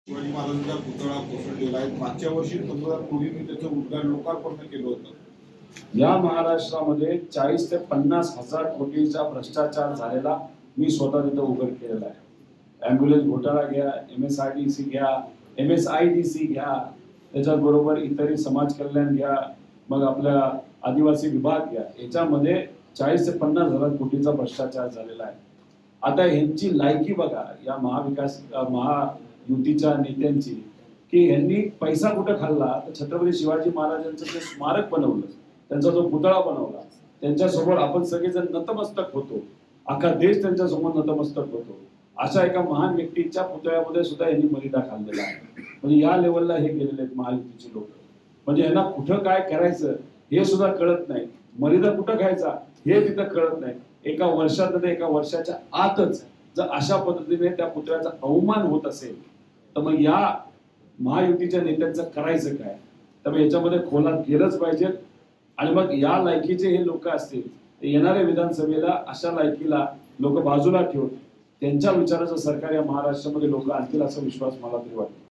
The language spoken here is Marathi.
शिवाजी महाराजांचा पुतळा कोसळलेला आहे. मागच्या वर्षी पंतप्रधान मोदींनी त्याचं उद्घाटन लोकार्पण केलं होतं. या महाराष्ट्रामध्ये 40 ते 50 हजार कोटीचा भ्रष्टाचार झालेला मी स्वतः तिथं उघड केलेला आहे. ॲम्ब्युलन्स घोटाळा घ्या, MSRDC घ्या, MSIDC घ्या, त्याच्याबरोबर इतरही समाज कल्याण घ्या, मग आपल्या आदिवासी विभाग घ्या, याच्यामध्ये 40 ते 50 हजार कोटीचा भ्रष्टाचार झालेला आहे. आता ह्यांची लायकी बघा या महायुतीच्या नेत्यांची, की यांनी पैसा कुठं खाल्ला तर छत्रपती शिवाजी महाराजांचं जे स्मारक बनवलं, त्यांचा जो पुतळा बनवला, त्यांच्यासमोर आपण सगळेजण नतमस्तक होतो, अख्खा देश त्यांच्यासमोर नतमस्तक होतो. अशा एका महान व्यक्तीच्या पुतळ्यामध्ये सुद्धा यांनी मर्यादा खाल्लेला आहे. म्हणजे या लेवलला हे गेलेले आहेत महायुतीचे लोक. म्हणजे यांना कुठं काय करायचं हे सुद्धा कळत नाही, मर्यादा कुठं खायचा हे तिथं कळत नाही. एका वर्षात एका वर्षाच्या आतच जर अशा पद्धतीने त्या पुतळ्याचा अवमान होत असेल तर मग या महायुतीच्या नेत्यांचं करायचं काय? त्यामुळे याच्यामध्ये खोलात गेलंच पाहिजे. आणि मग या लायकीचे हे लोक असतील ते येणाऱ्या विधानसभेला अशा लायकीला लोक बाजूला ठेवून त्यांच्या विचाराचं सरकार या महाराष्ट्रामध्ये लोक आणतील असा विश्वास मला तरी वाटतो.